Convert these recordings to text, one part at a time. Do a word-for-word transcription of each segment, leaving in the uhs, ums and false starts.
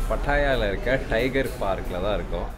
பட்டாயாவில் இருக்க டைகர் பார்க்கில் தான் இருக்கோம்.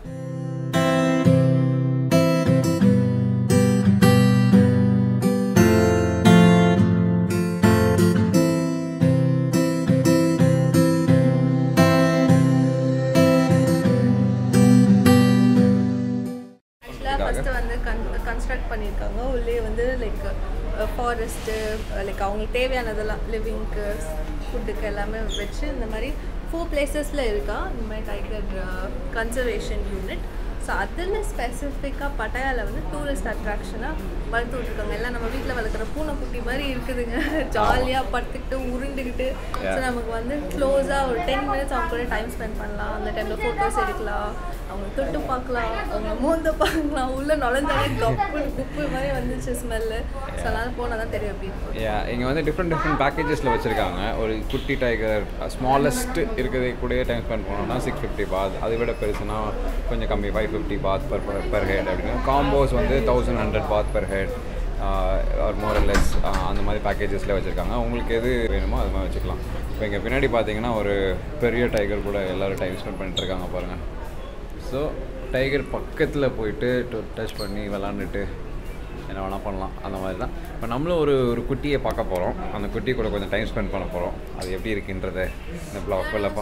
ஃபர்ஸ்ட் வந்து கன்ஸ்ட்ரக்ட் பண்ணியிருக்காங்க. உள்ளே வந்து லைக் ஃபாரஸ்ட்டு லைக் அவங்களுக்கு தேவையானதெல்லாம் லிவிங்க்கு ஃபுட்டுக்கு எல்லாமே வச்சு இந்த மாதிரி ஃபோர் பிளேசஸில் இருக்கா இந்த மாதிரி டைகர் கன்சர்வேஷன் யூனிட். ஸோ அதில் ஸ்பெசிஃபிக்காக பட்டாயாவில் வந்து டூரிஸ்ட் அட்ராக்ஷனாக வளர்த்து விட்ருக்காங்க. எல்லாம் நம்ம வீட்டில் வளர்க்குற பூனைக்குட்டி மாதிரி இருக்குதுங்க. ஜாலியாக படுத்துக்கிட்டு உருண்டுக்கிட்டு. ஸோ நமக்கு வந்து க்ளோஸாக ஒரு டென் மினிட்ஸ் அவங்க கூட டைம் ஸ்பெண்ட் பண்ணலாம். அந்த டைமில் ஃபோட்டோஸ் எடுக்கலாம், அவங்க தொட்டு பார்க்கலாம், அவங்க மூந்த பார்க்கலாம். உள்ளே நுழைஞ்சாலே கப்பு குப்பு மாதிரி வந்துச்சு ஸ்மெல்லு. ஸோ அதனால் போனால் தான் தெரியும் எப்படி இருக்கும். இங்கே வந்து டிஃப்ரெண்ட் டிஃப்ரெண்ட் பேக்கேஜஸில் வச்சுருக்காங்க. ஒரு குட்டி டைகர் ஸ்மாலஸ்ட் இருக்கிறதே கூட டைம் ஸ்பெண்ட் பண்ணோம்னா சிக்ஸ் ஃபிஃப்டி பாத், அதை விட பெருசுனா கொஞ்சம் கம்மி five fifty baht per per head அப்படின்னு. காம்போஸ் வந்து thousand hundred baht per head or more less அந்த மாதிரி பேக்கேஜஸில் வச்சுருக்காங்க. உங்களுக்கு எது வேணுமோ அது மாதிரி வச்சுக்கலாம். இப்போ இங்கே பின்னாடி பார்த்தீங்கன்னா ஒரு பெரிய டைகர் கூட எல்லோரும் டைம் ஸ்பெண்ட் பண்ணிட்டுருக்காங்க பாருங்கள். ஸோ டைகர் பக்கத்தில் போயிட்டு டச் பண்ணி விளாண்டுட்டு என்ன வேணால் பண்ணலாம். அந்த மாதிரி தான் இப்போ நம்மளும் ஒரு ஒரு குட்டியை பார்க்க போகிறோம். அந்த குட்டி கூட கொஞ்சம் டைம் ஸ்பெண்ட் பண்ண போகிறோம். அது எப்படி இருக்குன்றதை இந்த பிளாக் இல்லைப்பா.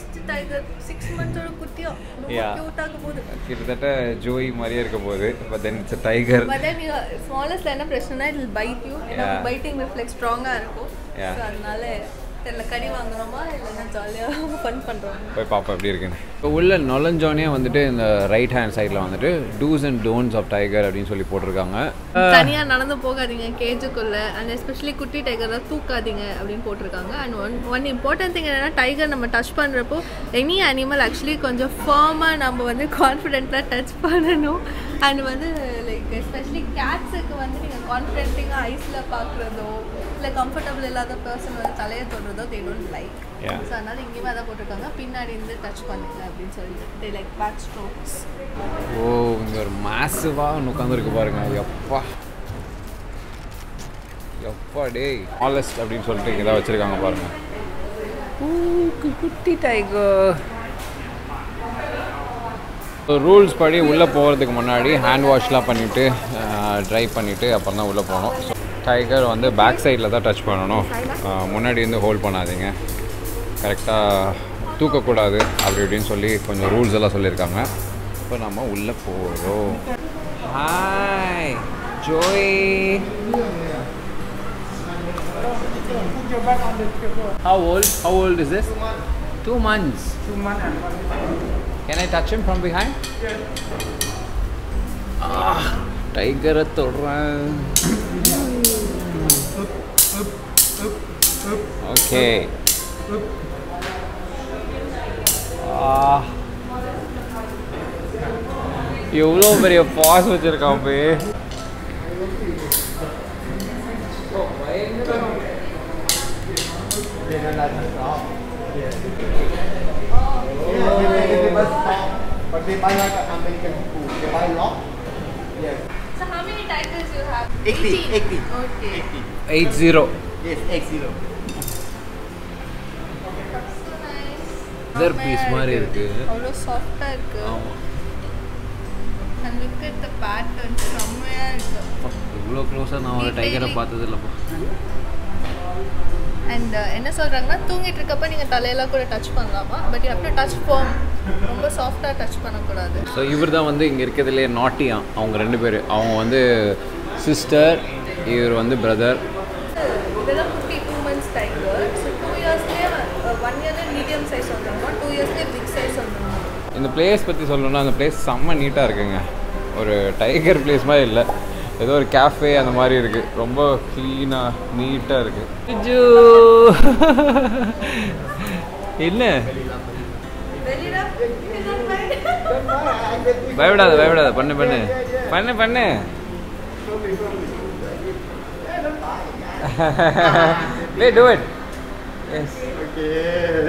கிட்டத்தட்ட ஜோய் மாதிரியே இருக்க போகுது. But then it's tiger. ஸ்மாலஸ்ட்ல என்ன பிரச்சனை, இட் வில் பைட் யூ. ஏன்னா பைட்டிங் ரிஃப்ளெக்ஸ் ஸ்ட்ராங்காக இருக்கும். ஸோ அதனால தெரியல கடி வாங்குறோமா இல்லைன்னா ஜாலியாக ஃபன் பண்ணுறோம். போய் பார்ப்போம் எப்படி இருக்குன்னு. இப்போ உள்ள நுழைஞ்சோனே வந்துட்டு இந்த ரைட் ஹேண்ட் சைடில் வந்துட்டு dos and don'ts of tiger அப்படின்னு சொல்லி போட்டிருக்காங்க. தனியாக நடந்து போகாதீங்க கேஜுக்குள்ளே, அண்ட் எஸ்பெஷலி குட்டி டைகர்லாம் தூக்காதீங்க அப்படின்னு போட்டிருக்காங்க. And one one important thing என்னென்னா, டைகர் நம்ம டச் பண்ணுறப்போ எனி அனிமல் ஆக்சுவலி கொஞ்சம் ஃபார்மாக நம்ம வந்து கான்ஃபிடென்ட்டாக டச் பண்ணணும். அண்ட் வந்து லைக் எஸ்பெஷலி கேட்ஸுக்கு வந்து நீங்கள் கான்ஃபிடென்ட்டிங்காக ஐஸில் பார்க்குறதோ இல்லை கம்ஃபர்டபுள் இல்லாத பர்சன் வந்து தலையை தொடுறதோ தே டோன்ட் லைக். ஸோ அதனால் இங்கேயுமே அதான் போட்டிருக்காங்க, பின்னாடி இருந்து டச் பண்ணுங்க அப்படின்னு சொல்லிட்டு. They like back strokes. Oh, இங்கே ஒரு மேசிவாக உட்காந்துருக்கு பாருங்க. எப்பா எப்பா டே ஆலஸ்ட் அப்படின்னு சொல்லிட்டு இங்கே தான் வச்சுருக்காங்க பாருங்க. குட்டி டைகர். ரூல்ஸ் படி உள்ளே போகிறதுக்கு முன்னாடி ஹேண்ட் வாஷ்லாம் பண்ணிவிட்டு ட்ரை பண்ணிவிட்டு அப்புறம் தான் உள்ளே போகணும். ஸோ டைகர் வந்து பேக் சைடில் தான் டச் பண்ணணும். முன்னாடி இருந்து ஹோல்ட் பண்ணாதீங்க, கரெக்டாக தூக்கக்கூடாது அப்படி இப்படின்னு சொல்லி கொஞ்சம் ரூல்ஸ் எல்லாம் சொல்லியிருக்காங்க. இப்போ நம்ம உள்ளே போகிறோம். Hi Joy. How old? How old is this? Two months. Two months. Can I touch him from behind? Yes. Ah, tiger தொடுறேன். Okay. Ah. எவ்வளோ பெரிய பாஸ் வச்சிருக்கான் பே. But they buy like an American food. They buy lot. Yes. So how many tigers you have? eighty. eighty. Okay. eighty. Eight zero. Yes, eight zero. So nice. இதர் piece மாதிரி இருக்கு. அவ்வளோ சாஃப்டா இருக்கு. ஆமா. And look at the pattern. செம்மையா இருக்கு. இவ்வளோ க்ளோஸா நான் ஒரு டைகரை பார்த்தது இல்லப்பா. அண்ட் என்ன சொல்கிறாங்கன்னா, தூங்கிட்டு இருக்கப்ப நீங்கள் தலையெல்லாம் கூட டச் பண்ணலாமா, but you have to touch firm. ரொம்ப சாஃப்டாக டச் பண்ணக்கூடாது. ஸோ இவர் தான் வந்து இங்கே இருக்கிறதுலே நாட்டியா. அவங்க ரெண்டு பேர், அவங்க வந்து சிஸ்டர், இவர் வந்து பிரதர். இதெல்லாம் fifty two months tiger. So two இயர்ஸ்லேயே ஒன் இயர்லேயே மீடியம் சைஸ் வந்துருமா, டூ இயர்ஸ்லேயே பிக் சைஸ் வந்துருமா. இந்த பிளேஸ் பற்றி சொல்லணும்னா, அந்த பிளேஸ் செம்ம நீட்டாக இருக்குங்க. ஒரு டைகர் பிளேஸ் மாதிரி இல்லை, ஏதோ ஒரு கேஃபே அந்த மாதிரி இருக்குது. ரொம்ப க்ளீனாக நீட்டாக இருக்குது. என்ன பயப்படாத பயப்படாத, பண்ணு பண்ணு பண்ணு பண்ணு. Wait, do it. Yes. Okay.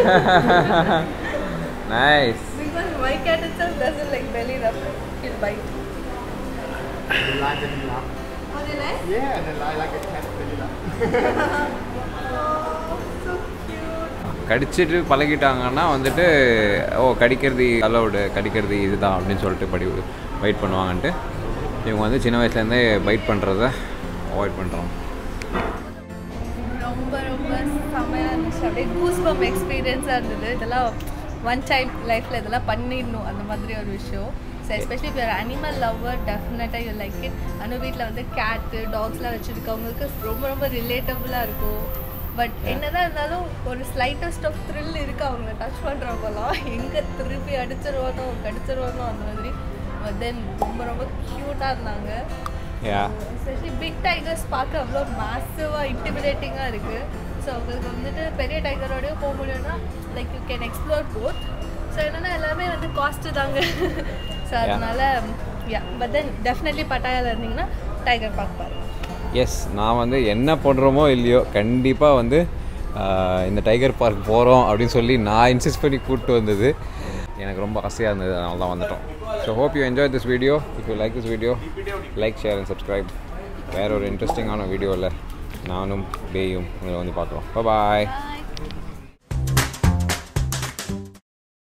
Nice. Because my cat itself doesn't like belly rub. He'll bite. They like belly rub. Oh, they like? Yeah, they like like a cat belly rub. Oh, so cute. கடிச்சிட்டு பழகிட்டாங்கன்னா வந்துட்டு ஓ கடிக்கிறது allowed, கடிக்கிறது இதுதான் அப்படின்னு சொல்லிட்டு படி wait பண்ணுவாங்கன்ட்டு இவங்க வந்து சின்ன வயசுலேருந்தே பைட் பண்ணுறத அவாய்ட் பண்ணுறோம். ரொம்ப ரொம்ப செம்மையாக இருந்துச்சு. அப்படியே கூஸ் பம்ப் எக்ஸ்பீரியன்ஸாக இருந்தது. இதெல்லாம் ஒன் டைம் லைஃப்பில் இதெல்லாம் பண்ணிடணும் அந்த மாதிரி ஒரு விஷயம். ஸோ எஸ்பெஷலி இப்போ அனிமல் லவ்வர் டெஃபினட்டாக யூ லைக் இட். ஆனால் வீட்டில் வந்து கேட்டு டாக்ஸ்லாம் வச்சுருக்கவங்களுக்கு ரொம்ப ரொம்ப ரிலேட்டபுளாக இருக்கும். பட் என்னதான் இருந்தாலும் ஒரு ஸ்லைட்டஸ்ட் ஆஃப் த்ரில் இருக்குது அவங்கள டச் பண்ணுறவங்கலாம். எங்கே திருப்பி அடிச்சிருவானோ கடிச்சிருவானோ அந்த மாதிரி. பட் தென் ரொம்ப ரொம்ப க்யூட்டாக இருந்தாங்க. எஸ்பெஷலி பிக் டைகர்ஸ் பார்க்க அவ்வளோ மேசிவாக இன்டிமிடேட்டிங்காக இருக்குது. ஸோ அவங்களுக்கு வந்துட்டு பெரிய டைகரோடய போக முடியும்னா like you can explore both. So என்னென்னா எல்லாமே வந்து காஸ்ட்டு தாங்க. ஸோ அதனால் யா பட் தென் டெஃபினெட்லி பட்டாயாவில் இருந்தீங்கன்னா டைகர் பார்க் பாருங்கள். எஸ், நான் வந்து என்ன பண்ணுறோமோ இல்லையோ கண்டிப்பாக வந்து இந்த டைகர் பார்க் போகிறோம் அப்படின்னு சொல்லி நான் இன்சிஸ்ட் பண்ணி கூப்பிட்டு வந்தது எனக்கு ரொம்ப ஆசையாக இருந்தது. அதனால தான் வந்துட்டோம். So hope you enjoy this video. If you like this video like share and subscribe. வேறு ஒரு இன்ட்ரெஸ்டிங்கான வீடியோவில் நானும் பேயும் உங்களை வந்து பார்க்குறோம். பாய்.